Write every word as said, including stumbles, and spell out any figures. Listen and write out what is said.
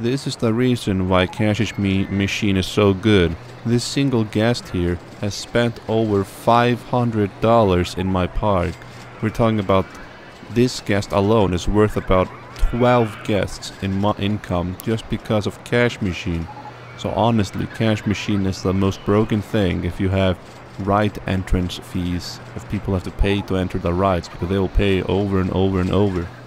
This is the reason why Cash Me Machine is so good. This single guest here has spent over five hundred dollars in my park. We're talking about this guest alone is worth about twelve guests in my income just because of Cash Machine. So honestly, Cash Machine is the most broken thing if you have ride entrance fees, if people have to pay to enter the rides, because they will pay over and over and over.